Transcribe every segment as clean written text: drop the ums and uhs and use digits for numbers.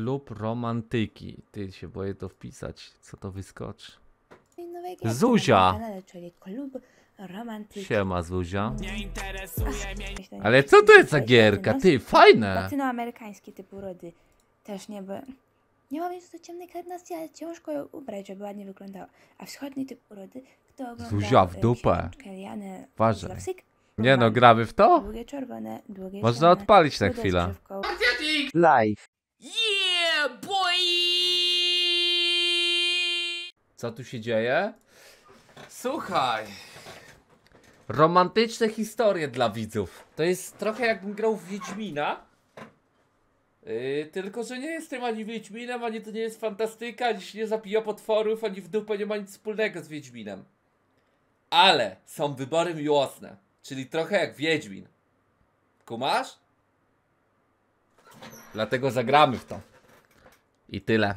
Klub romantyki. Ty, się boję to wpisać. Co to wyskoczy? Nowego Zuzia! kanale, czyli klub romantyki. Siema, Zuzia. Nie interesuje mnie. Ale co to jest za gierka? Ty, fajne! Latynoamerykańskie typu urody. Też nie, bo nie mam nic do ciemnej karnacji, ale ciężko ją ubrać, żeby ładnie wyglądała. A wschodni typ urody, kto ogląda Zuzia w dupę. Elianę Uważaj. z Lawsyk, Nie no, gramy w to? długie czerwone, długie Można zielone, odpalić na chude z chwilę. grzywką. Live. Yeah, boy! Co tu się dzieje? Słuchaj. Romantyczne historie dla widzów. To jest trochę jakbym grał w Wiedźmina. Tylko, że nie jestem ani Wiedźminem, ani to nie jest fantastyka, ani się nie zabija potworów, ani w dupę nie ma nic wspólnego z Wiedźminem. Ale są wybory miłosne. Czyli trochę jak Wiedźmin. Kumasz? Dlatego zagramy w to. I tyle.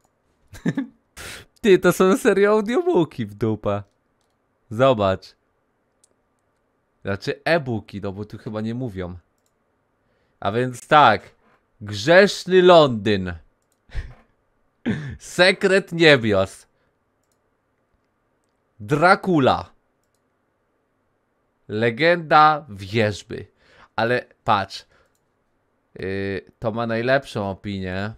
Ty, to są serio audiobooki w dupę. Zobacz. Znaczy e-booki, no bo tu chyba nie mówią. A więc tak. Grzeszny Londyn. Sekret niebios. Dracula. Legenda wierzby. Ale patrz. To ma najlepszą opinię.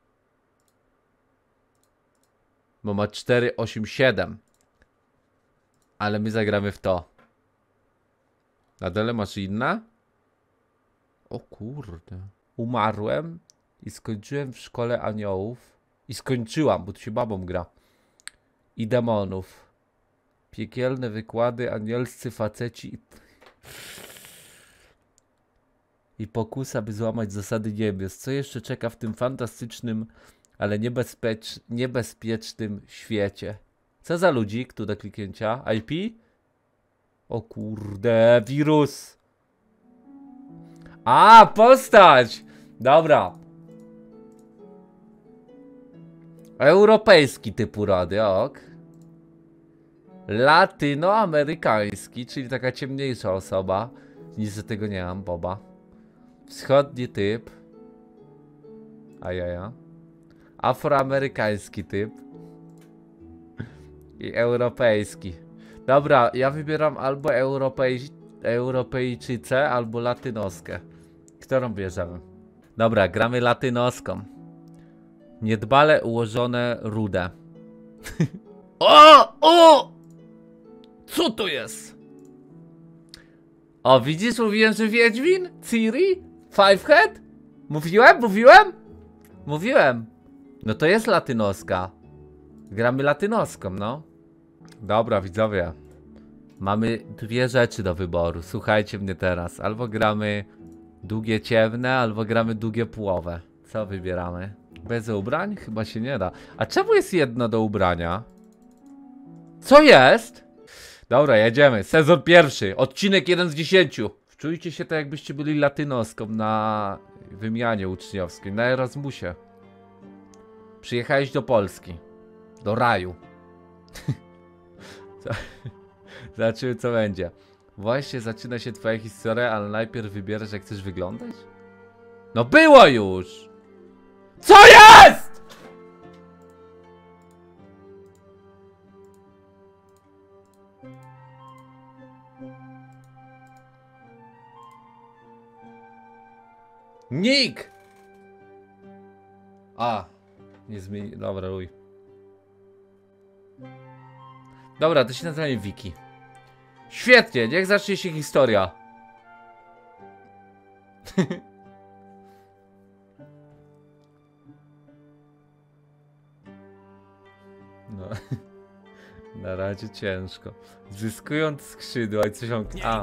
Bo ma 4,87. Ale my zagramy w to. Na dole masz inna? O kurde. Umarłem i skończyłem w szkole aniołów. I skończyłam, bo tu się babą gra. I demonów. Piekielne wykłady, anielscy faceci. I pokusa, by złamać zasady niebios. Co jeszcze czeka w tym fantastycznym, ale niebezpiecznym świecie? Co za ludzik tu do kliknięcia? IP? O kurde, wirus. A, postać! Dobra. Europejski typ urody, ok. Latynoamerykański, czyli taka ciemniejsza osoba. Nic do tego nie mam, Boba. Wschodni typ. Ajaja. Afroamerykański typ. I europejski. Dobra, ja wybieram albo Europejczycę, albo latynoskę. Którą bierzemy? Dobra, gramy latynoską. Niedbale ułożone rude. O! Co to jest? O, widzisz, mówiłem, że Wiedźmin? Ciri? Fivehead? Mówiłem. No to jest latynoska. Gramy latynoską, no. Dobra, widzowie. Mamy dwie rzeczy do wyboru. Słuchajcie mnie teraz. Albo gramy długie ciemne, albo gramy długie połowe. Co wybieramy? Bez ubrań? Chyba się nie da. A czemu jest jedno do ubrania? Co jest? Dobra, jedziemy. Sezon pierwszy. Odcinek 1 z 10. Wczujcie się tak, jakbyście byli latynoską na wymianie uczniowskiej, na Erasmusie. Przyjechałeś do Polski. Do raju. Zobaczymy, co będzie. Właśnie zaczyna się twoja historia, ale najpierw wybierasz, jak chcesz wyglądać? No było już! Co jest?! Nick! A, nie zmieni... Dobra, luj. Dobra, to się nazywa Wiki. Świetnie, niech zacznie się historia. No. Na razie ciężko. Zyskując skrzydła i coś on... A.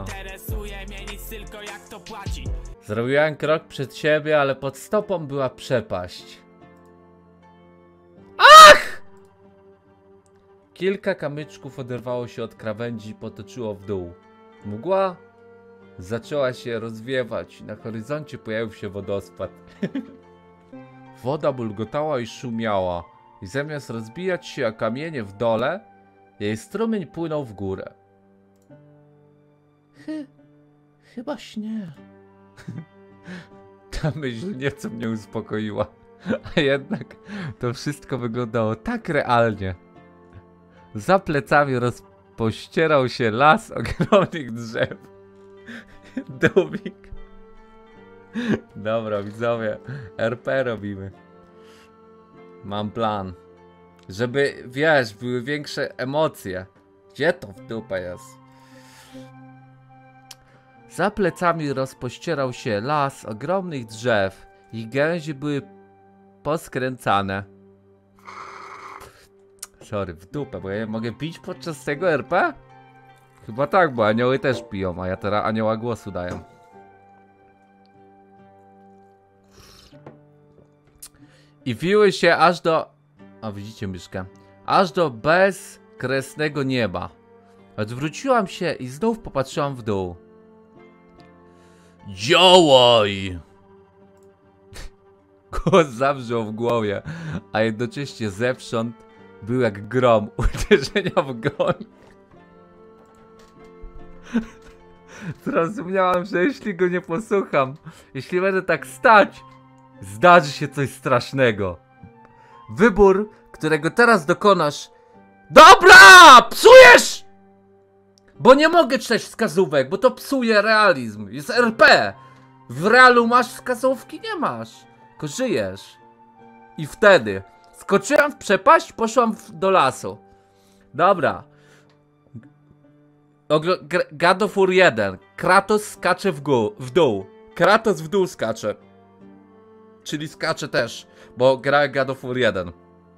Zrobiłem krok przed siebie, ale pod stopą była przepaść. Ach! Kilka kamyczków oderwało się od krawędzi i potoczyło w dół. Mgła zaczęła się rozwiewać. Na horyzoncie pojawił się wodospad. Woda bulgotała i szumiała. I zamiast rozbijać się o kamienie w dole, jej strumień płynął w górę. Chyba śnie. Ta myśl nieco mnie uspokoiła. A jednak to wszystko wyglądało tak realnie. Za plecami rozpościerał się las ogromnych drzew. Dubik. Dobra, widzowie, RP robimy. Mam plan. Żeby, wiesz, były większe emocje. Gdzie to w dupę jest? Za plecami rozpościerał się las ogromnych drzew. Ich gałęzie były poskręcane. Sorry, w dupę, bo ja mogę pić podczas tego RP? Chyba tak, bo anioły też piją, a ja teraz anioła głosu daję. I wiły się aż do... A widzicie myszkę? Aż do bezkresnego nieba. Odwróciłam się i znów popatrzyłam w dół. Działaj! Głos zawrzał w głowie, a jednocześnie zewsząd był jak grom uderzenia w goń. Zrozumiałam, że jeśli go nie posłucham, jeśli będę tak stać, zdarzy się coś strasznego. Wybór, którego teraz dokonasz... Dobra! Psujesz! Bo nie mogę czytać wskazówek, bo to psuje realizm. Jest RP. W realu masz wskazówki? Nie masz. Tylko żyjesz. I wtedy skoczyłam w przepaść, poszłam do lasu. Dobra. God of War 1. Kratos skacze w dół. Kratos w dół skacze. Czyli skacze też, bo gra God of War 1.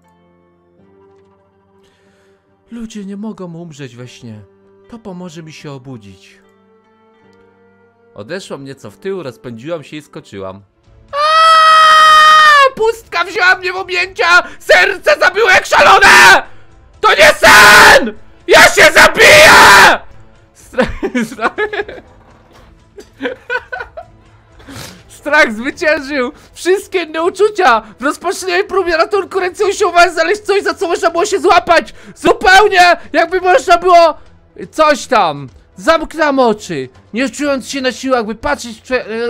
Ludzie nie mogą umrzeć we śnie. To pomoże mi się obudzić. Odeszłam nieco w tył, rozpędziłam się i skoczyłam. Pustka wzięła mnie w objęcia! Serce zabiło jak szalone! To nie sen! Ja się zabiję! Strach zwyciężył wszystkie inne uczucia. W rozpocznionej próbie ratunku ręce usiłowałem znaleźć coś, za co można było się złapać. Zupełnie jakby można było coś tam. Zamknąłem oczy, nie czując się na siłach, by patrzeć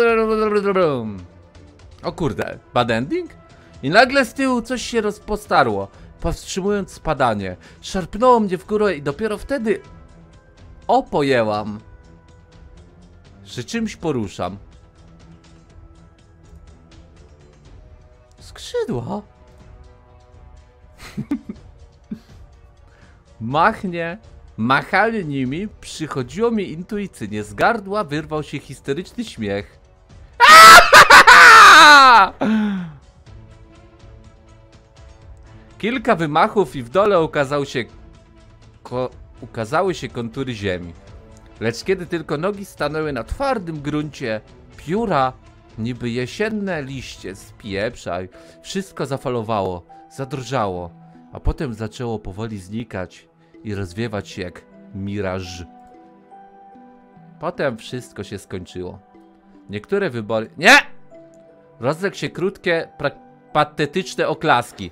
O kurde, bad ending? I nagle z tyłu coś się rozpostarło, powstrzymując spadanie. Szarpnęło mnie w górę i dopiero wtedy pojęłam, że czymś poruszam. Skrzydła? Machanie nimi przychodziło mi intuicyjnie. Z gardła wyrwał się histeryczny śmiech. Kilka wymachów i w dole ukazały się kontury ziemi. Lecz kiedy tylko nogi stanęły na twardym gruncie, pióra, niby jesienne liście, spieprzaj, wszystko zafalowało, zadrżało, a potem zaczęło powoli znikać i rozwiewać się jak miraż. Potem wszystko się skończyło. Niektóre wybory... Nie! Rozległ się krótkie, patetyczne oklaski.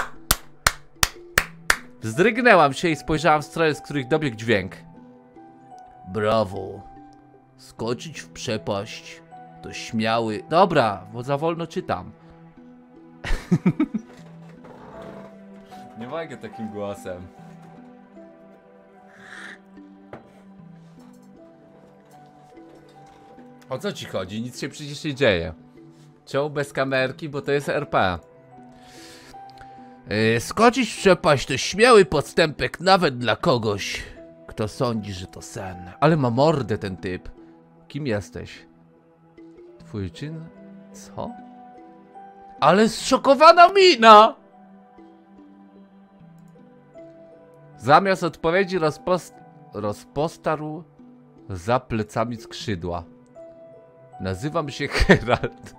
Wzdrygnęłam się i spojrzałam w stronę, z których dobiegł dźwięk. Brawo. Skoczyć w przepaść to śmiały... Dobra, bo za wolno czytam. Nie mogę takim głosem. O co ci chodzi? Nic się przecież nie dzieje. Czemu bez kamerki? Bo to jest RP. Skoczyć w przepaść to śmiały podstępek nawet dla kogoś, kto sądzi, że to sen. Ale ma mordę ten typ. Kim jesteś? Twój czyn? Co? Ale zszokowana mina! Zamiast odpowiedzi rozpostarł za plecami skrzydła. Nazywam się Herald.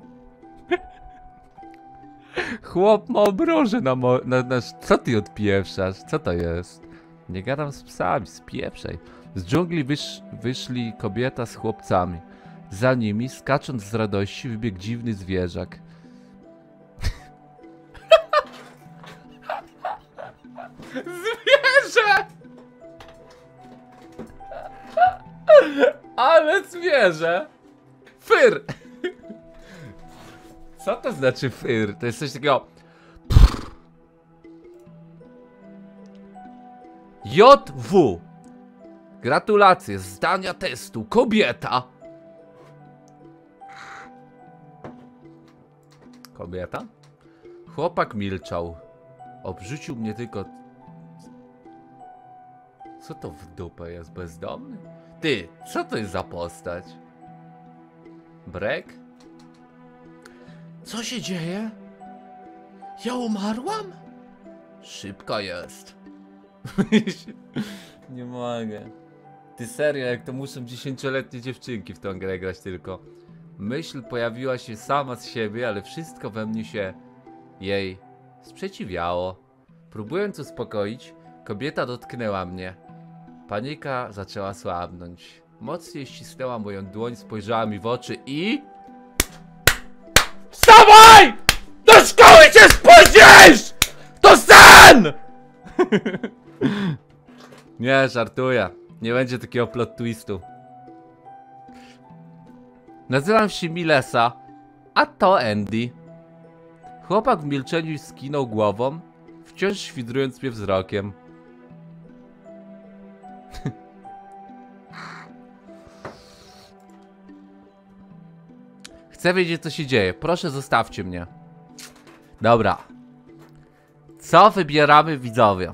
Chłop ma obroże na co ty odpieprzesz? Co to jest? Nie gadam z psami, spieprzaj. Z dżungli wyszli kobieta z chłopcami. Za nimi, skacząc z radości, wybiegł dziwny zwierzak. Zwierzę! Ale zwierzę! Fyr! Co to znaczy fyr? To jest coś takiego... JW. Gratulacje, zdania testu. Kobieta. Kobieta? Chłopak milczał. Obrzucił mnie tylko... Co to w dupę jest? Bezdomny? Ty, co to jest za postać? Brek? Co się dzieje? Ja umarłam? Szybko jest. Nie mogę. Ty serio, jak to muszą 10-letnie dziewczynki w tą grę grać tylko. Myśl pojawiła się sama z siebie, ale wszystko we mnie się jej sprzeciwiało. Próbując uspokoić, kobieta dotknęła mnie. Panika zaczęła słabnąć. Mocniej ścisnęła moją dłoń, spojrzała mi w oczy i... Wstawaj! Do szkoły się spóźnisz! To sen! Nie, żartuję. Nie będzie takiego plot twistu. Nazywam się Milesa, a to Andy. Chłopak w milczeniu skinął głową, wciąż świdrując mnie wzrokiem. Chcę wiedzieć, co się dzieje. Proszę, zostawcie mnie. Dobra. Co wybieramy, widzowie?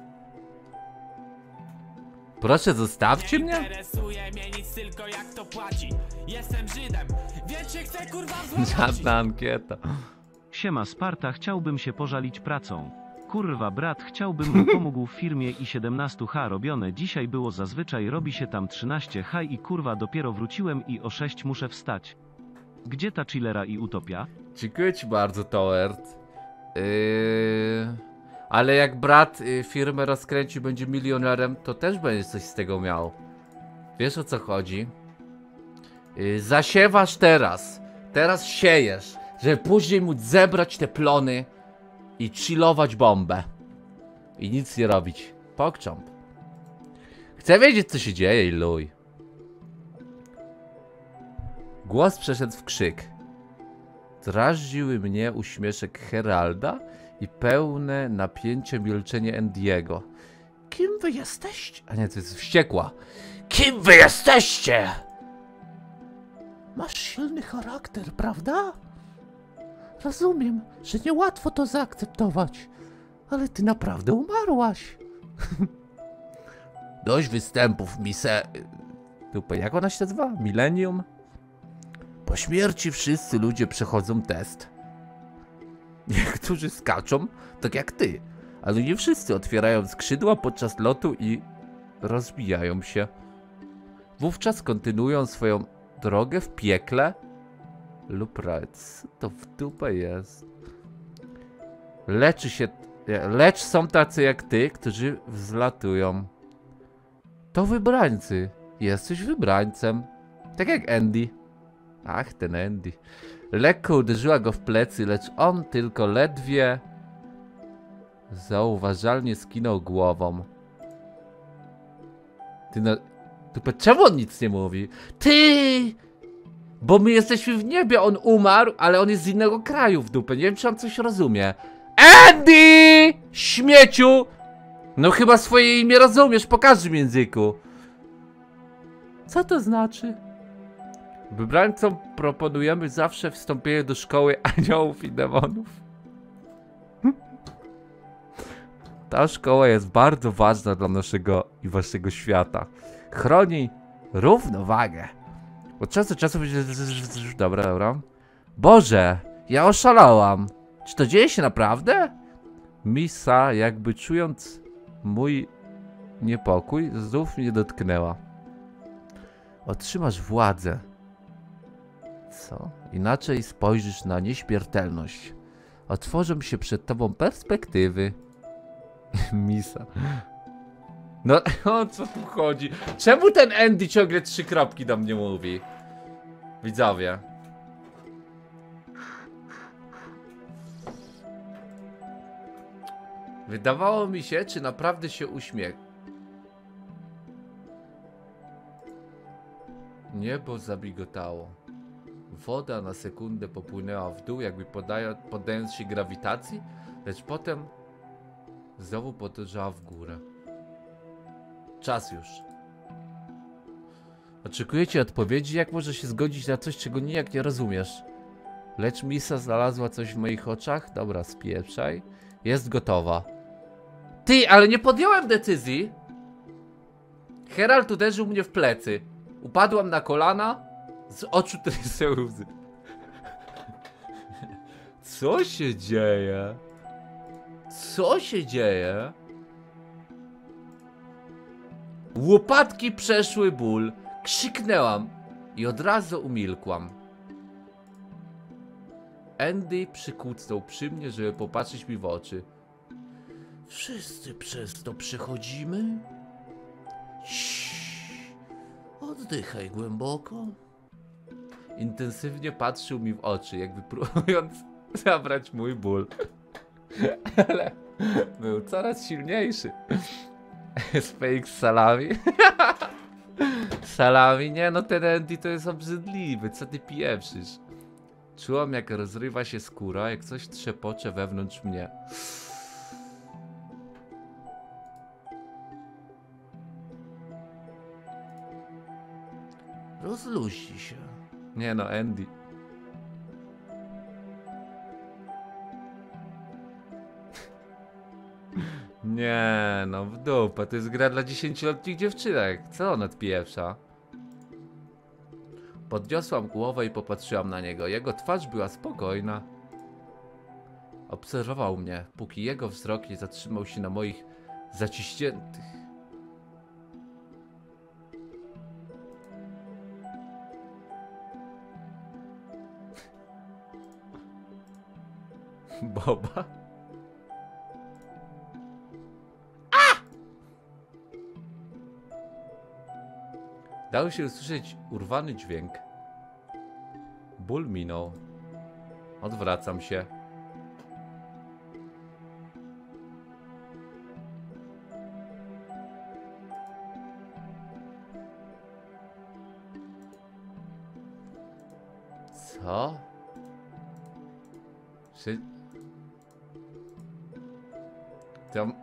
Proszę, zostawcie mnie? Nie interesuje mnie nic, tylko jak to płaci. Jestem Żydem, więc się chcę kurwa złapać. Żadna ankieta. Siema Sparta, chciałbym się pożalić pracą. Kurwa brat, chciałbym mu pomógł w firmie i 17H robione dzisiaj było zazwyczaj robi się tam 13H i kurwa dopiero wróciłem i o 6 muszę wstać. Gdzie ta chillera i utopia? Dziękuję ci bardzo, Toert. Ale jak brat firmę rozkręci, będzie milionerem, to też będzie coś z tego miał. Wiesz, o co chodzi? Zasiewasz teraz. Teraz siejesz, żeby później móc zebrać te plony i chillować bombę. I nic nie robić. Pokcząp. Chcę wiedzieć, co się dzieje, iluj. Głos przeszedł w krzyk. Drażniły mnie uśmieszek Heralda i pełne napięcie milczenie Andiego. Kim wy jesteście? A nie, to jest wściekła. Kim wy jesteście? Masz silny charakter, prawda? Rozumiem, że niełatwo to zaakceptować, ale ty naprawdę umarłaś. Dość występów, Dupę, jak ona się nazywa? Millennium? Po śmierci wszyscy ludzie przechodzą test. Niektórzy skaczą, tak jak ty, ale nie wszyscy otwierają skrzydła podczas lotu i rozbijają się. Wówczas kontynuują swoją drogę w piekle lub raj. Co to w dupę jest? Lecz są tacy jak ty, którzy wzlatują. To wybrańcy. Jesteś wybrańcem. Tak jak Andy. Ach, ten Andy. Lekko uderzyła go w plecy, lecz on tylko ledwie zauważalnie skinął głową. Ty no... Czemu on nic nie mówi? Ty! Bo my jesteśmy w niebie, on umarł, ale on jest z innego kraju w dupę. Nie wiem, czy on coś rozumie. Andy! Śmieciu! No chyba swoje imię rozumiesz po każdym języku. Co to znaczy? Wybrańcom proponujemy zawsze wstąpienie do szkoły aniołów i demonów. Ta szkoła jest bardzo ważna dla naszego i waszego świata. Chroni równowagę. Od czasu do czasu... Dobra, dobra. Boże, ja oszalałam. Czy to dzieje się naprawdę? Misa, jakby czując mój niepokój, znów mnie dotknęła. Otrzymasz władzę. Co? Inaczej spojrzysz na nieśmiertelność. Otworzą się przed tobą perspektywy. Misa. No, o co tu chodzi? Czemu ten Andy ciągle 3 kropki do mnie mówi? Widzowie. Wydawało mi się, czy naprawdę się uśmiech. Niebo zabigotało. Woda na sekundę popłynęła w dół, jakby poddając się grawitacji, lecz potem znowu podążała w górę. Czas już. Oczekujecie odpowiedzi? Jak może się zgodzić na coś, czego nijak nie rozumiesz? Lecz Misa znalazła coś w moich oczach. Dobra, spieprzaj. Jest gotowa. Ty, ale nie podjąłem decyzji. Herald uderzył mnie w plecy. Upadłam na kolana. Z oczu trysły łzy. Co się dzieje? Co się dzieje? Łopatki przeszły ból. Krzyknęłam i od razu umilkłam. Andy przykucnął przy mnie, żeby popatrzeć mi w oczy. Wszyscy przez to przechodzimy? Ciii. Oddychaj głęboko. Intensywnie patrzył mi w oczy, jakby próbując zabrać mój ból. Ale był coraz silniejszy. Fake salami. Salami? Nie no, ten Andy to jest obrzydliwy, co ty pieprzysz? Czułam, jak rozrywa się skóra, jak coś trzepocze wewnątrz mnie. Rozluźnij się. Nie no, Andy. Nie no, w dupę, to jest gra dla 10-letnich dziewczynek. Co on odpieprza? Podniosłam głowę i popatrzyłam na niego. Jego twarz była spokojna. Obserwował mnie, póki jego wzrok nie zatrzymał się na moich zaciśniętych. Boba? Dało się usłyszeć urwany dźwięk. Ból minął. Odwracam się. Co? Czy... Tam...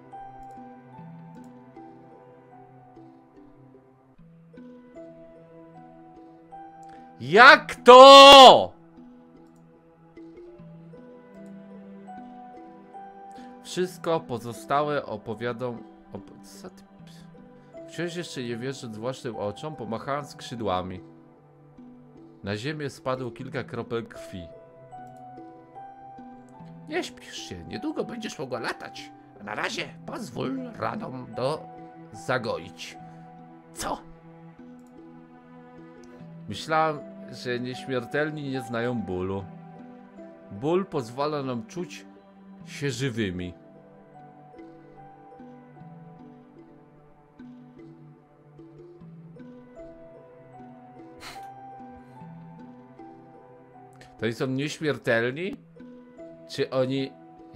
Jak to? Wszystko pozostałe opowiadam... Co ty... Wciąż jeszcze nie wierząc własnym oczom, pomachałem skrzydłami. Na ziemię spadło kilka kropel krwi. Nie śpiesz się, niedługo będziesz mogła latać. A na razie pozwól ranom zagoić. Co? Myślałem, że nieśmiertelni nie znają bólu. Ból pozwala nam czuć się żywymi. To oni są nieśmiertelni? Czy oni...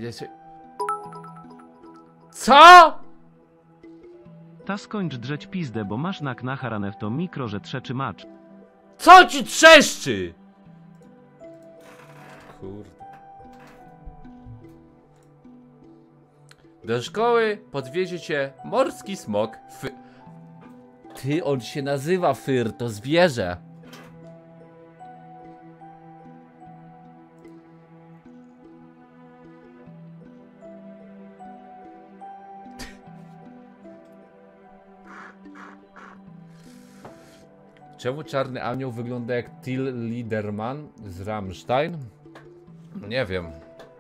Co?! Ta skończ drzeć pizdę, bo masz na knacharanew to mikro, że trzeczy macz. Co ci trzeszczy?! Kurde. Do szkoły podwiezie cię morski smok. Ty, on się nazywa Fyr, to zwierzę. Czemu Czarny Anioł wygląda jak Till Lindemann z Rammstein? Nie wiem.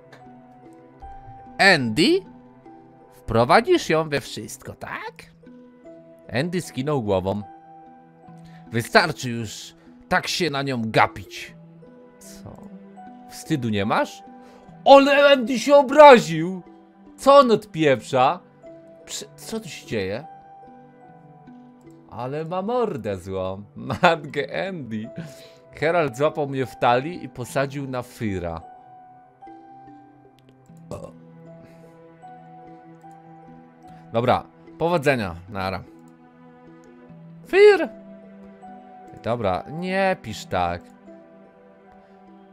Andy? Wprowadzisz ją we wszystko, tak? Andy skinął głową. Wystarczy już tak się na nią gapić. Co? Wstydu nie masz? Ale Andy się obraził! Co on odpieprza? Co tu się dzieje? Ale ma mordę złą. Matkę Andy. Herald złapał mnie w talii i posadził na Fyra. Dobra, powodzenia, nara. Fyr! Dobra, nie pisz tak.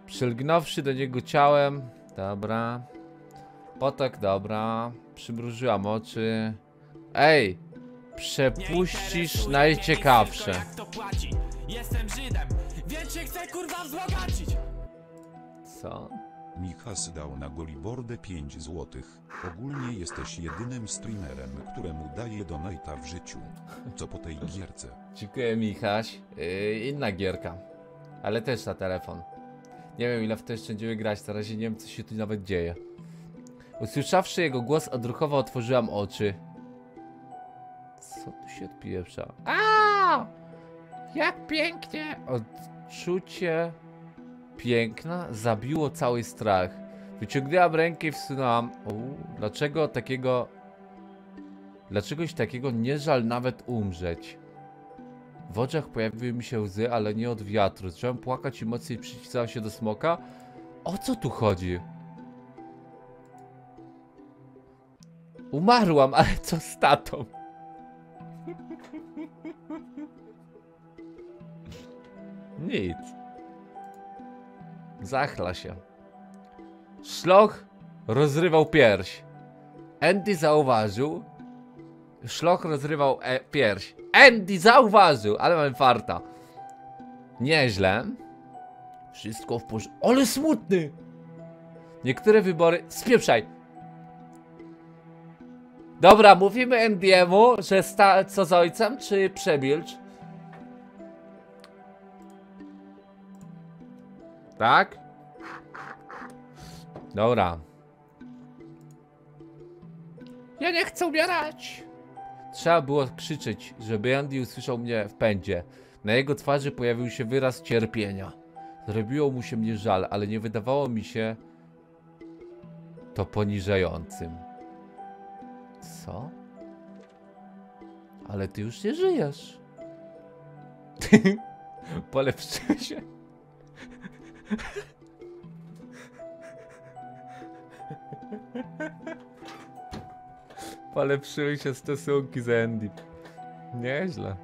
Przylgnąwszy do niego ciałem. Dobra. Potok, dobra. Przymrużyłam oczy. Ej! Przepuścisz najciekawsze. Jak to płaci. Jestem Żydem, więc się chcę kurwa wzbogacić. Co? Michas dał na Golibordę 5 złotych. Ogólnie jesteś jedynym streamerem, któremu daje donata w życiu. Co po tej gierce? Dziękuję, Michaś. Inna gierka. Ale też na telefon. Nie wiem, ile w to jeszcze będziemy grać. Na razie nie wiem, co się tu nawet dzieje. Usłyszawszy jego głos, odruchowo otworzyłam oczy. Co tu się odpieprza? A! Jak pięknie! Odczucie piękna zabiło cały strach. Wyciągnęłam rękę i wsunęłam. Dlaczego takiego... Dlaczegoś takiego nie żal nawet umrzeć? W oczach pojawiły mi się łzy, ale nie od wiatru. Zacząłem płakać i mocniej przycisnąłem się do smoka. O co tu chodzi? Umarłam, ale co z tatą? Nic. Zachla się. Szloch rozrywał pierś. Andy zauważył. Szloch rozrywał pierś. Andy zauważył, ale mam farta. Nieźle. Wszystko w porządku. Ale smutny! Niektóre wybory... Spieprzaj! Dobra, mówimy Andy'emu, że co z ojcem, czy przemilcz? Tak? Dobra. Ja nie chcę umierać! Trzeba było krzyczeć, żeby Andy usłyszał mnie w pędzie. Na jego twarzy pojawił się wyraz cierpienia. Zrobiło mu się mnie żal, ale nie wydawało mi się to poniżającym. Co? Ale ty już nie żyjesz. Polepszyło się. Polepszyły się stosunki z Andy. Nieźle.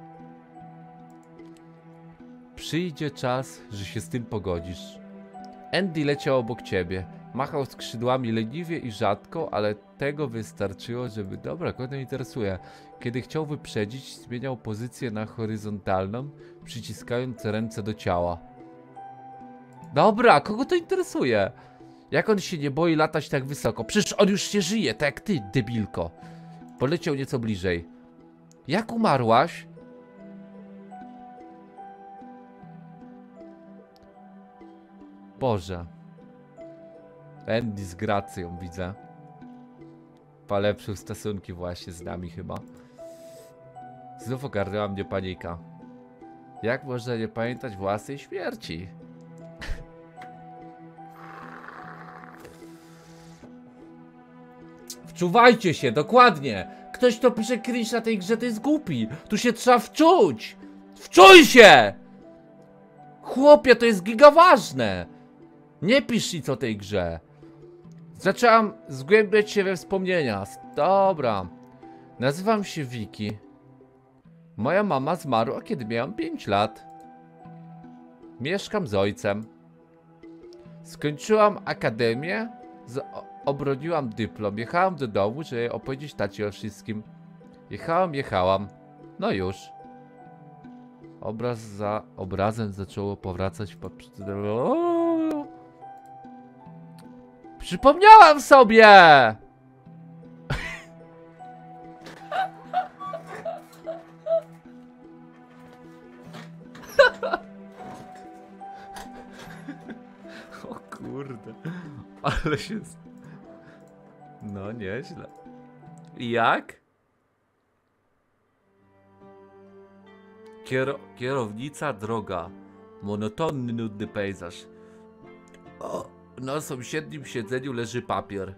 Przyjdzie czas, że się z tym pogodzisz. Andy leciał obok ciebie. Machał skrzydłami leniwie i rzadko, ale tego wystarczyło, żeby... Dobra, kogo to interesuje. Kiedy chciał wyprzedzić, zmieniał pozycję na horyzontalną, przyciskając ręce do ciała. Dobra, kogo to interesuje? Jak on się nie boi latać tak wysoko? Przecież on już nie żyje, tak jak ty, debilko. Poleciał nieco bliżej. Jak umarłaś? Boże. Andy z gracją, widzę. Polepszył stosunki właśnie z nami chyba. Znów ogarnęła mnie panika. Jak można nie pamiętać własnej śmierci? Wczuwajcie się, dokładnie! Ktoś, kto pisze cringe na tej grze, to jest głupi. Tu się trzeba wczuć! Wczuj się! Chłopie, to jest giga ważne! Nie pisz nic o tej grze. Zaczęłam zgłębiać się we wspomnienia. Dobra. Nazywam się Vicky. Moja mama zmarła, kiedy miałam 5 lat. Mieszkam z ojcem. Skończyłam akademię. Obroniłam dyplom. Jechałam do domu, żeby opowiedzieć tacie o wszystkim. Jechałam. No już. Obraz za obrazem zaczęło powracać w Przypomniałam sobie! O kurde. Ale się... No nieźle. Jak? Kierownica droga. Monotonny, nudny pejzaż. O, na sąsiednim siedzeniu leży papier.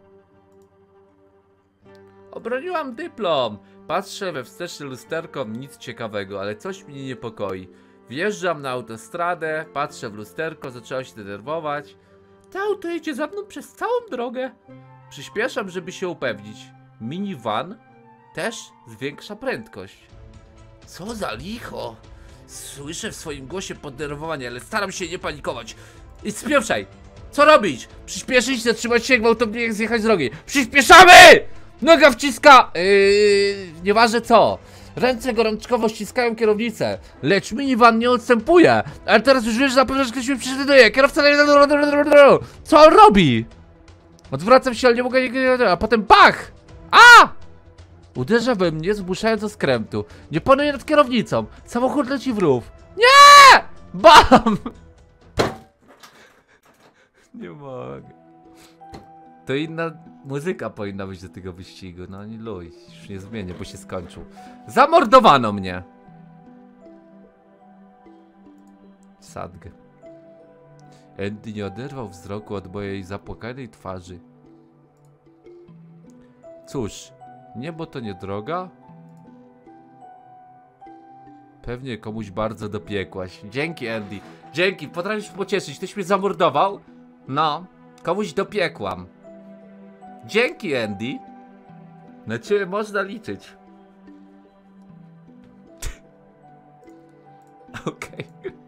Obroniłam dyplom. Patrzę we wsteczne lusterko, nic ciekawego, ale coś mnie niepokoi. Wjeżdżam na autostradę, patrzę w lusterko, zaczęła się denerwować. To auto jedzie za mną przez całą drogę. Przyspieszam, żeby się upewnić. Minivan też zwiększa prędkość. Co za licho! Słyszę w swoim głosie poddenerwowanie, ale staram się nie panikować. I spieprzaj! Co robić? Przyspieszyć, zatrzymać się, gwałtownie zjechać z drogi. Przyspieszamy! Noga wciska... nieważne co. Ręce gorączkowo ściskają kierownicę, lecz minivan nie odstępuje. Ale teraz już wiesz, zapewne, że ktoś mnie prześladuje. Kierowca... Co on robi? Odwracam się, ale nie mogę... A potem bach! A! Uderza we mnie, zmuszając do skrętu. Nie panuje nad kierownicą. Samochód leci w rów. Nie! Bam! Nie mogę. To inna muzyka powinna być do tego wyścigu. No nie luj, już nie zmienię, bo się skończył. Zamordowano mnie. Sadgę. Andy nie oderwał wzroku od mojej zapłakanej twarzy. Cóż, niebo to nie droga? Pewnie komuś bardzo dopiekłaś. Dzięki, Andy. Dzięki, potrafisz pocieszyć. Ktoś mnie zamordował? No, komuś dopiekłam. Dzięki, Andy. Na ciebie można liczyć. Okej.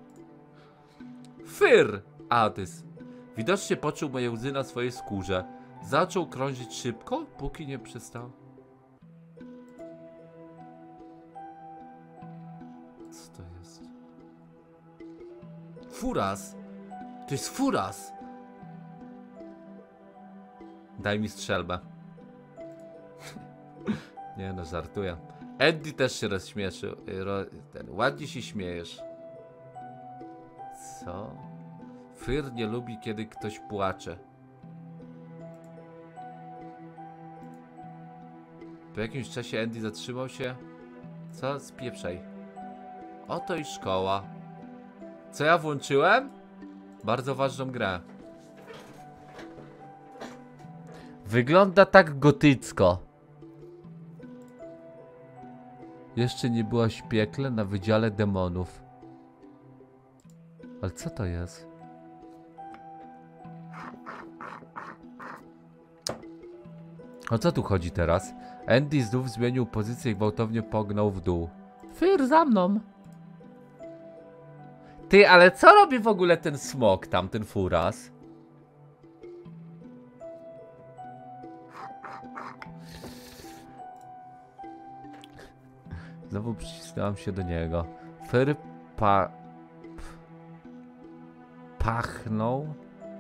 Fyr! A, to jest... Widocznie poczuł moje łzy na swojej skórze. Zaczął krążyć szybko, póki nie przestał. Co to jest? Furas! To jest furas! Daj mi strzelbę. Nie no, żartuję. Andy też się rozśmieszył. Ładnie się śmiejesz. Co? Fyr nie lubi, kiedy ktoś płacze. Po jakimś czasie Andy zatrzymał się. Co? Spieprzaj. Oto i szkoła. Co ja włączyłem? Bardzo ważną grę. Wygląda tak gotycko. Jeszcze nie byłaś w piekle na wydziale demonów. Ale co to jest? O co tu chodzi teraz? Andy znów zmienił pozycję i gwałtownie pognał w dół. Fyr za mną! Ty, ale co robi w ogóle ten smok tam, ten furas? Znowu przycisnąłem się do niego. Fyr pachnął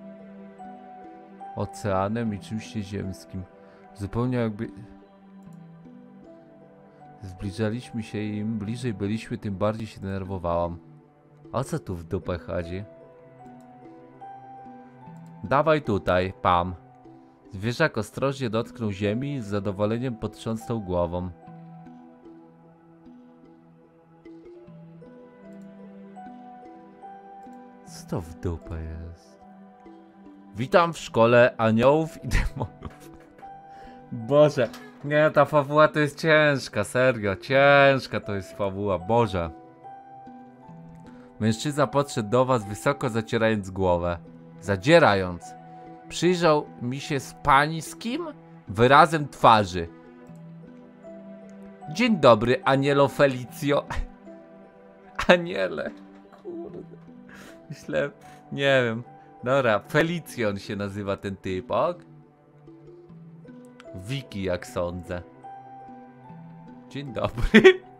oceanem i czymś nieziemskim. Zupełnie jakby... Zbliżaliśmy się i im bliżej byliśmy, tym bardziej się denerwowałam. O co tu w dupę chodzi? Dawaj tutaj, Pam. Zwierzak ostrożnie dotknął ziemi i z zadowoleniem potrząsnął głową. Co to w dupę jest? Witam w szkole aniołów i demonów. Boże, nie, ta fabuła to jest ciężka, serio, ciężka to jest fabuła, Boże. Mężczyzna podszedł do was, wysoko zacierając głowę. Zadzierając. Przyjrzał mi się z pańskim wyrazem twarzy. Dzień dobry, Anielo Felicjo. Aniele. Kurde. Myślę, nie wiem. Dobra, Felicjon się nazywa ten typ, ok? Wiki, jak sądzę. Dzień dobry.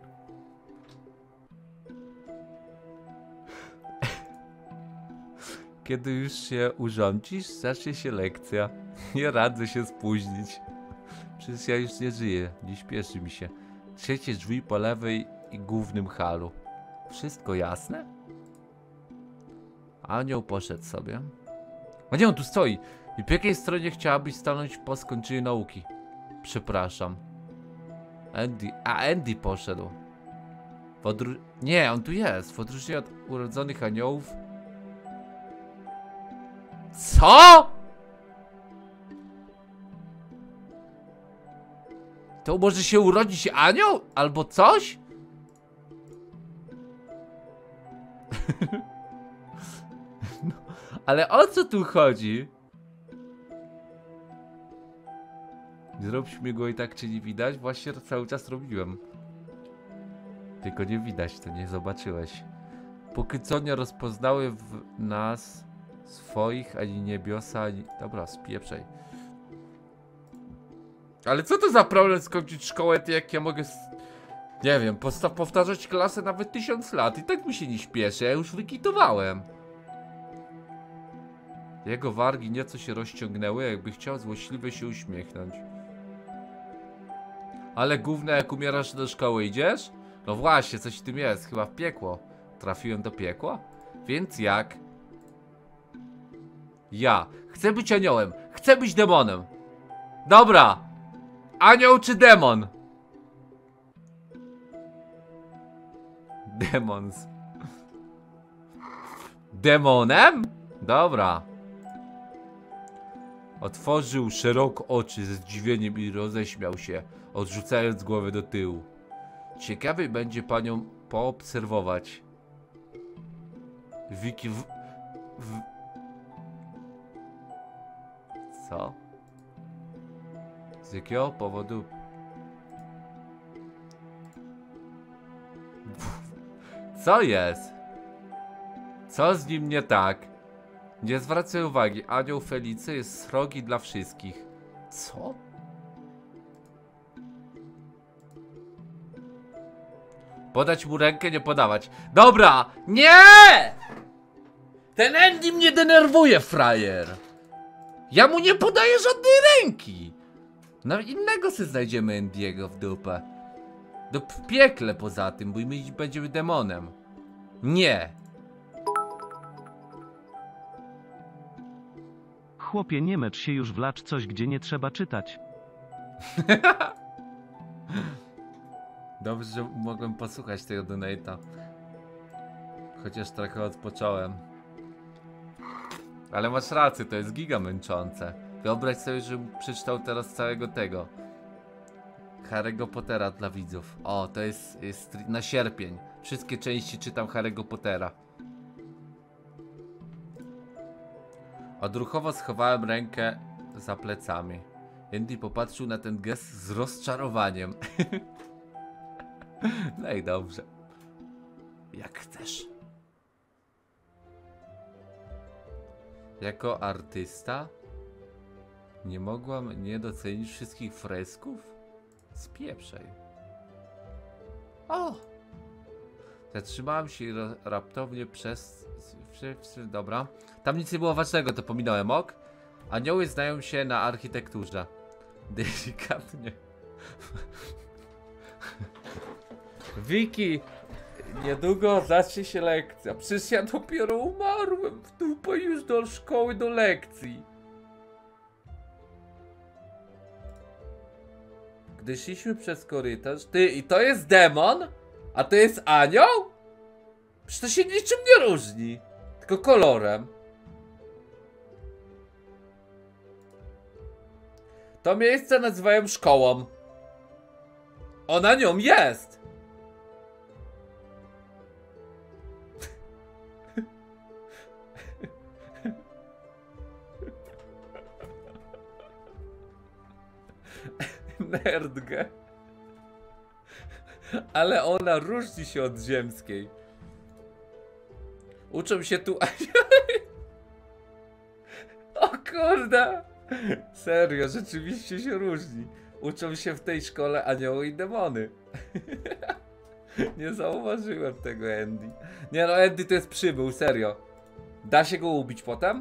Kiedy już się urządzisz, zacznie się lekcja. Nie radzę się spóźnić. Przecież ja już nie żyję. Nie śpieszy mi się. Trzecie drzwi po lewej i głównym halu. Wszystko jasne? Anioł poszedł sobie. A nie, on tu stoi. I po jakiej stronie chciałabyś stanąć po skończeniu nauki? Przepraszam. Andy. A, Andy poszedł. Nie, on tu jest. W odróżnieniu od urodzonych aniołów. Co? To może się urodzić anioł? Albo coś? No, ale o co tu chodzi? Zrób śmigło i tak cię nie widać? Właśnie to cały czas robiłem. Tylko nie widać, to nie zobaczyłeś. Póki co nie rozpoznały w nas Swoich, ani niebiosa, ani... Dobra, spieprzaj. Ale co to za problem skończyć szkołę, jak ja mogę... Nie wiem, powtarzać klasę nawet 1000 lat. I tak mi się nie śpieszy, ja już wykitowałem. Jego wargi nieco się rozciągnęły, jakby chciał złośliwie się uśmiechnąć. Ale gówno, jak umierasz, do szkoły idziesz? No właśnie, coś w tym jest, chyba w piekło. Trafiłem do piekła? Więc jak? Ja chcę być aniołem, chcę być demonem. Dobra! Anioł czy demon? Demons. Demonem? Dobra. Otworzył szeroko oczy ze zdziwieniem i roześmiał się, odrzucając głowę do tyłu. Ciekawy będzie panią poobserwować. Wiki Co? Z jakiego powodu? Co jest? Co z nim nie tak? Nie zwracaj uwagi, anioł Felicy jest srogi dla wszystkich. Co? Podać mu rękę, nie podawać. Dobra! Nie! Ten Andy mnie denerwuje, frajer! Ja mu nie podaję żadnej ręki! No innego sobie znajdziemy Andy'ego w dupę. W piekle poza tym, bo my będziemy demonem. Nie! Chłopie, nie mecz się już, wlacz coś, gdzie nie trzeba czytać. Dobrze, że mogłem posłuchać tego donate'a. Chociaż trochę odpocząłem. Ale masz rację, to jest giga męczące. Wyobraź sobie, że przeczytał teraz całego tego Harry'ego Pottera dla widzów. O, to jest na sierpień. Wszystkie części czytam Harry'ego Pottera. Odruchowo schowałem rękę za plecami. Andy popatrzył na ten gest z rozczarowaniem. No i dobrze. Jak chcesz. Jako artysta nie mogłam nie docenić wszystkich fresków? Spieprzej. O! Zatrzymałem się raptownie dobra. Tam nic nie było ważnego, to pominąłem, ok? Anioły znają się na architekturze. Delikatnie. Wiki, niedługo zacznie się lekcja. Przecież ja dopiero umarłem w dupę już do szkoły, do lekcji. Gdy szliśmy przez korytarz... Ty, i to jest demon? A to jest anioł? Przecież to się niczym nie różni. Tylko kolorem. To miejsce nazywają szkołą. Ona nią jest. Nerdgę. Ale ona różni się od ziemskiej. Uczą się tu... O kurde! Serio, rzeczywiście się różni. Uczą się w tej szkole anioły i demony. Nie zauważyłem tego, Andy. Nie no, Andy to jest przybył, serio. Da się go ubić potem?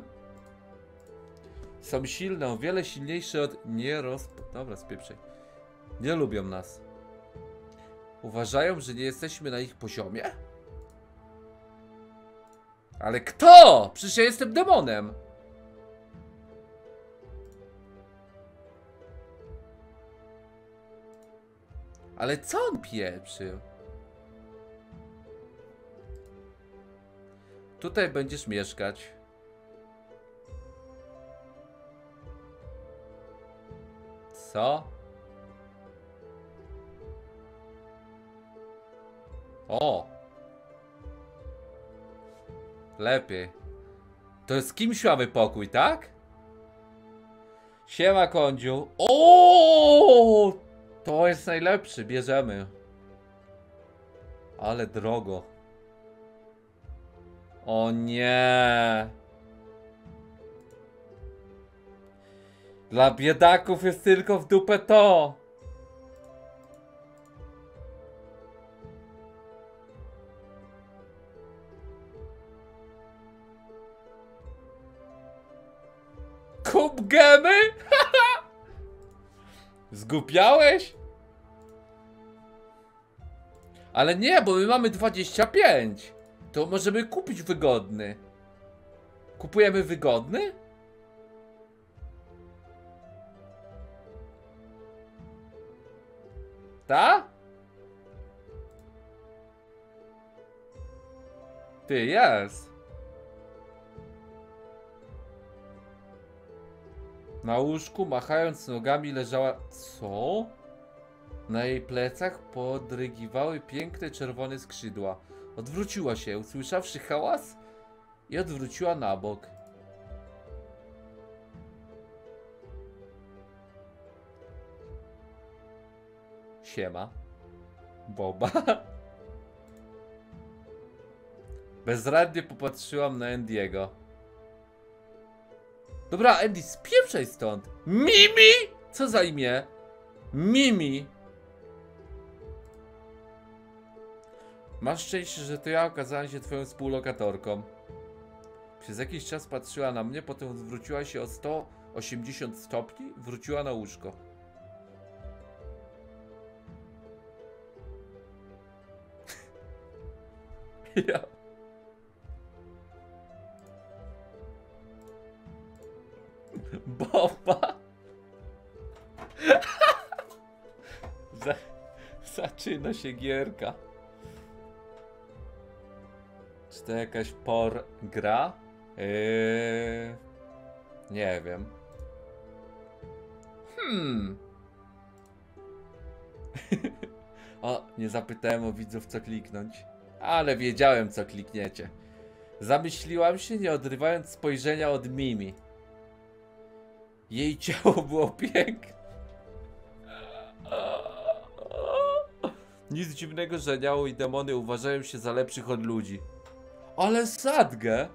Są silne, o wiele silniejsze od... Dobra, spieprzej. Nie lubią nas. Uważają, że nie jesteśmy na ich poziomie? Ale kto? Przecież ja jestem demonem. Ale co on pieprzył? Tutaj będziesz mieszkać. Co? O! Lepiej. To z kimś mamy pokój, tak? Siema, kądziu. O! To jest najlepszy, bierzemy. Ale drogo. O nie. Dla biedaków jest tylko w dupę to. Kup gemy? Zgupiałeś? Ale nie, bo my mamy 25. To możemy kupić wygodny. Kupujemy wygodny? Ta? Ty, jest. Na łóżku, machając nogami, leżała... Co? Na jej plecach podrygiwały piękne czerwone skrzydła. Odwróciła się, usłyszawszy hałas, i odwróciła na bok. Siema. Boba. Bezradnie popatrzyłam na Andy'ego. Dobra, Andy, spieprzaj stąd. Mimi! Co za imię? Mimi. Masz szczęście, że to ja okazałem się twoją współlokatorką. Przez jakiś czas patrzyła na mnie, potem odwróciła się o 180 stopni, wróciła na łóżko. Ja. Boba. Zaczyna się gierka. Czy to jakaś gra? Nie wiem. O, nie zapytałem o widzów, co kliknąć. Ale wiedziałem, co klikniecie. Zamyśliłam się, nie odrywając spojrzenia od Mimi. Jej ciało było piękne. Nic dziwnego, że anioły i demony uważają się za lepszych od ludzi. Ale sadgę!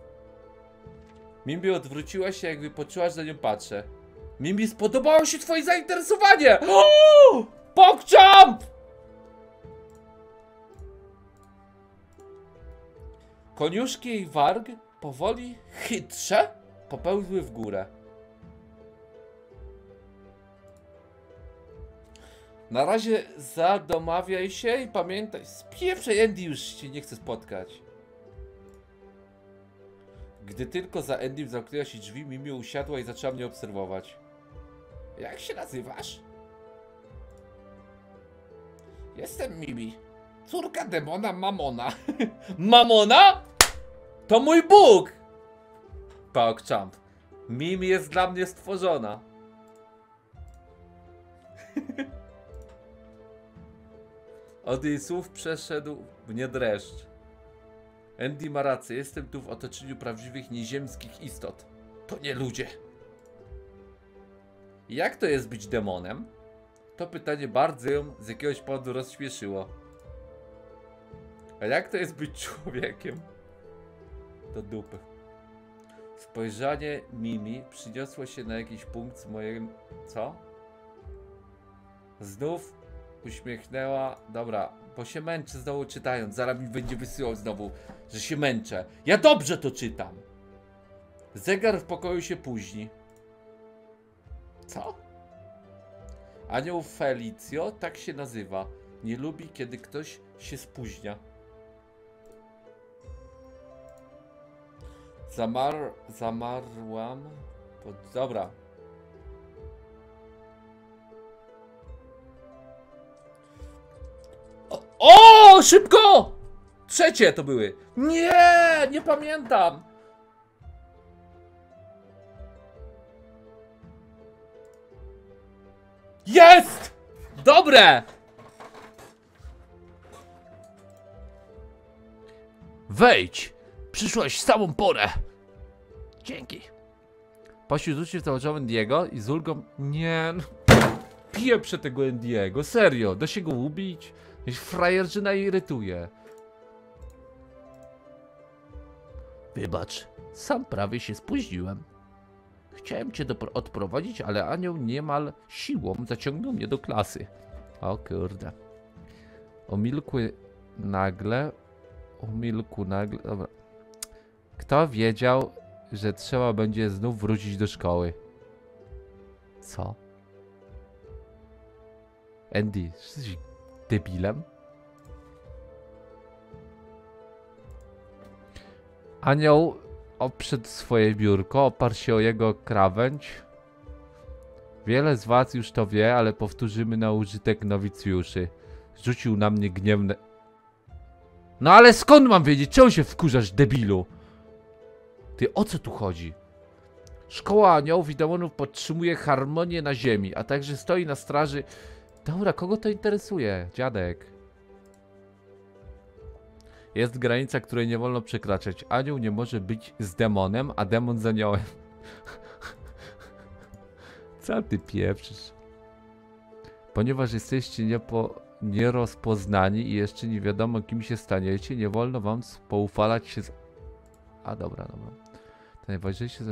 Mimi odwróciła się, jakby poczuła, że na nią patrzę. Mimi, spodobało się twoje zainteresowanie! PogChamp! Koniuszki i warg powoli, chytrze, popełzły w górę. Na razie zadomawiaj się i pamiętaj, spieprzaj, Andy, już się nie chce spotkać. Gdy tylko za Andym zamknęła się drzwi, Mimi usiadła i zaczęła mnie obserwować. Jak się nazywasz? Jestem Mimi, córka demona Mamona. Mamona? To mój Bóg! PogChamp. Mimi jest dla mnie stworzona. Od jej słów przeszedł mnie dreszcz. Andy ma rację, jestem tu w otoczeniu prawdziwych nieziemskich istot. To nie ludzie. Jak to jest być demonem? To pytanie bardzo ją z jakiegoś powodu rozśmieszyło. A jak to jest być człowiekiem? Do dupy. Spojrzenie Mimi przyniosło się na jakiś punkt z moim... Co? Znów uśmiechnęła. Dobra, bo się męczę znowu czytając. Zaraz mi będzie wysyłał znowu, że się męczę. Ja dobrze to czytam. Zegar w pokoju się późni. Co? Anioł Felicjo, tak się nazywa. Nie lubi, kiedy ktoś się spóźnia. Zamarłam. Dobra. O, szybko! Trzecie to były. Nie, nie pamiętam. Jest! Dobre! Wejdź. Przyszłaś w samą porę. Dzięki. Pośród uczniów założyłem Andy'ego i z ulgą... Nie, no. Pieprzę tego Andy'ego, serio. Da się go ubić? Frajerzyna irytuje. Wybacz, sam prawie się spóźniłem. Chciałem cię odprowadzić, ale anioł niemal siłą zaciągnął mnie do klasy. O kurde. Umilkł nagle. Dobra. Kto wiedział, że trzeba będzie znów wrócić do szkoły? Co? Andy, jesteś debilem? Anioł oprzedł swoje biurko, oparł się o jego krawędź. Wiele z was już to wie, ale powtórzymy na użytek nowicjuszy. Rzucił na mnie gniewne... No ale skąd mam wiedzieć? Czemu się wkurzasz, debilu? Ty, o co tu chodzi? Szkoła aniołów i demonów podtrzymuje harmonię na ziemi, a także stoi na straży... Dobra, kogo to interesuje? Dziadek. Jest granica, której nie wolno przekraczać. Anioł nie może być z demonem, a demon z aniołem. Co ty pieprzysz? Ponieważ jesteście nierozpoznani i jeszcze nie wiadomo, kim się staniecie, nie wolno wam poufalać się z... A dobra. To najważniejsze...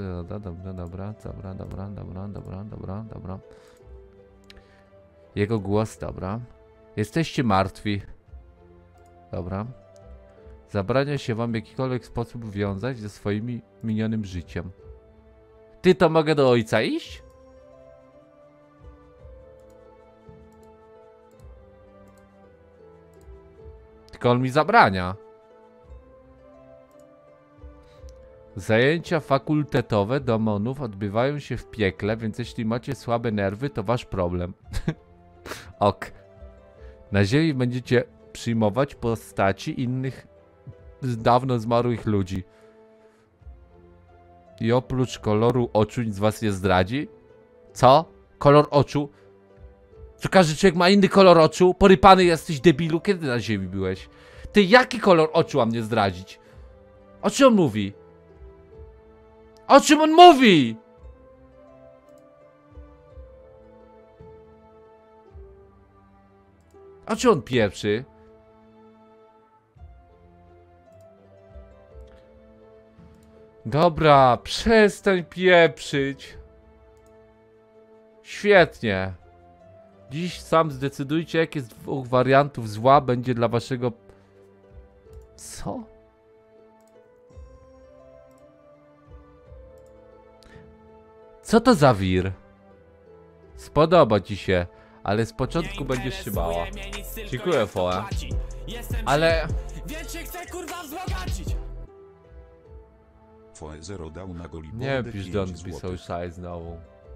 Dobra. Jego głos, dobra. Jesteście martwi. Dobra. Zabrania się wam w jakikolwiek sposób wiązać ze swoim minionym życiem. Ty, to mogę do ojca iść? Tylko on mi zabrania. Zajęcia fakultetowe demonów odbywają się w piekle, więc jeśli macie słabe nerwy, to wasz problem. Ok. Na ziemi będziecie przyjmować postaci innych dawno zmarłych ludzi. I oprócz koloru oczu nic was nie zdradzi? Co? Kolor oczu? Czy każdy człowiek ma inny kolor oczu? Porypany jesteś, debilu? Kiedy na ziemi byłeś? Ty, jaki kolor oczu mam nie zdradzić? O czym on mówi? O czym on mówi? O czym on pieprzy? Dobra, przestań pieprzyć. Świetnie. Dziś sam zdecydujcie, jakie z dwóch wariantów zła będzie dla waszego... Co? Co to za wir? Spodoba ci się, ale z początku będziesz się bała. Dziękuję, Foe. Ale... Więc się chcę kurwa wzbogacić. Foe 0 dał na Golibordę Nie 5 pisz, don't be złotych. so shy znowu.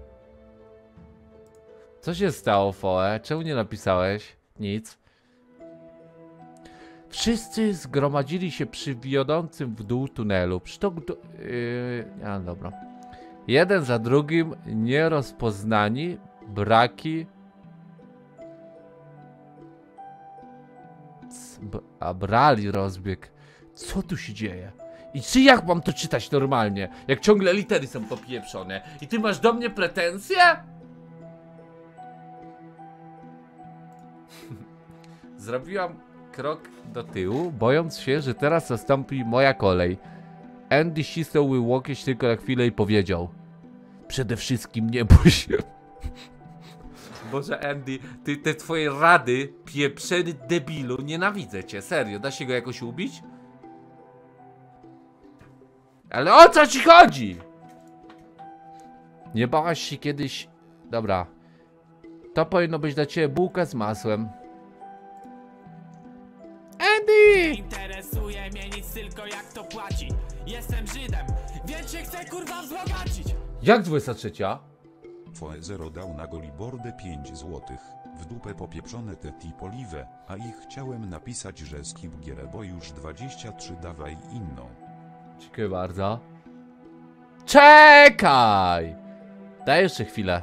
Co się stało, Foe? Czemu nie napisałeś? Nic. Wszyscy zgromadzili się przy wiodącym w dół tunelu. Dobra. Jeden za drugim nierozpoznani, braki... A brali rozbieg. Co tu się dzieje? I czy jak mam to czytać normalnie? Jak ciągle litery są popieprzone. I ty masz do mnie pretensje? Zrobiłam krok do tyłu, bojąc się, że teraz nastąpi moja kolej. Andy ścisnął łokieć tylko na chwilę i powiedział: przede wszystkim nie bój się. Boże, Andy, ty te twoje rady, pieprzeny debilu, nienawidzę cię, serio, da się go jakoś ubić? Ale o co ci chodzi? Nie bałaś się kiedyś... Dobra. To powinno być dla ciebie bułka z masłem. Andy! Interesuje mnie nic, tylko jak to płaci. Jestem Żydem, więc się chcę kurwa wzbogacić. Jak 23? Foe 0 dał na Golibordę 5 złotych. W dupę popieprzone te poliwe, a ich chciałem napisać, że skip gierę, bo już 23 dawaj inną. Dziękuję bardzo. Czekaj! Daj jeszcze chwilę.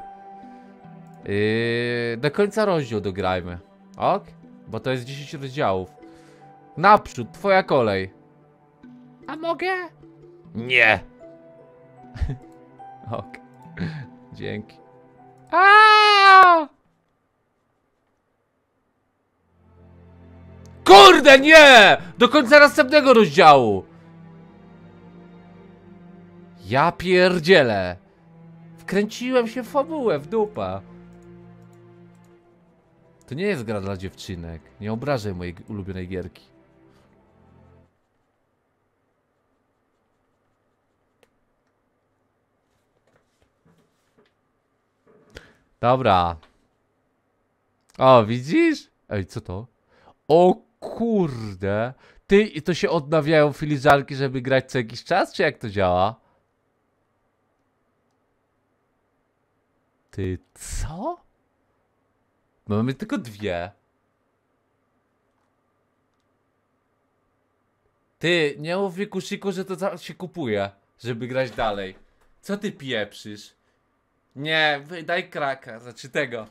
Do końca rozdziału dograjmy. Ok? Bo to jest 10 rozdziałów. Naprzód, twoja kolej. A mogę? Nie. Ok. Dzięki. Aaaa! Kurde, nie! Do końca następnego rozdziału. Ja pierdzielę. Wkręciłem się w fabułę, w dupę. To nie jest gra dla dziewczynek. Nie obrażaj mojej ulubionej gierki. Dobra. O, widzisz? Ej, co to? O kurde. Ty, i to się odnawiają filiżanki, żeby grać co jakiś czas, czy jak to działa? Ty, co? Mamy tylko dwie. Ty, nie mów mi, Kusiku, że to się kupuje, żeby grać dalej. Co ty pieprzysz? Nie, daj kraka, znaczy tego.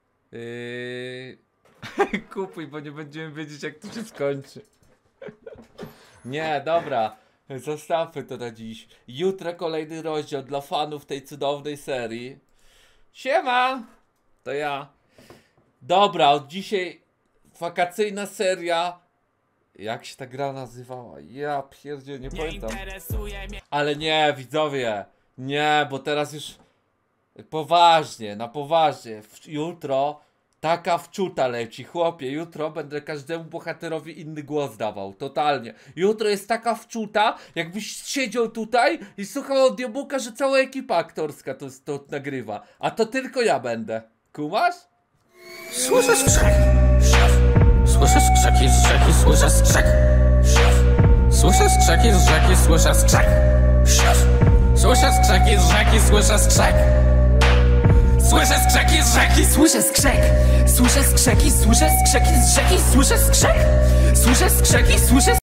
Kupuj, bo nie będziemy wiedzieć, jak to się skończy. Nie, dobra. Zostawmy to na dziś. Jutro kolejny rozdział dla fanów tej cudownej serii. Siema! To ja. Dobra, od dzisiaj wakacyjna seria. Jak się ta gra nazywała? Ja pierdzielę, nie pamiętam. interesuje mnie. Ale nie, widzowie. Nie, bo teraz już poważnie, na poważnie. Jutro taka wczuta leci, chłopie. Jutro będę każdemu bohaterowi inny głos dawał, totalnie. Jutro jest taka wczuta, jakbyś siedział tutaj i słuchał audiobooka, że cała ekipa aktorska to nagrywa. A to tylko ja będę. Kumasz? Słyszę skrzek. Słyszę skrzeki z rzeki, słyszę skrzek. Słyszę skrzeki z rzeki, słyszę skrzek. Słyszę skrzeki z rzeki, słyszę skrzek. Słyszę skrzeki z rzeki, słyszę skrzek. Słyszę skrzeki, słyszę skrzeki z rzeki, słyszę skrzek. Słyszę skrzeki, słyszę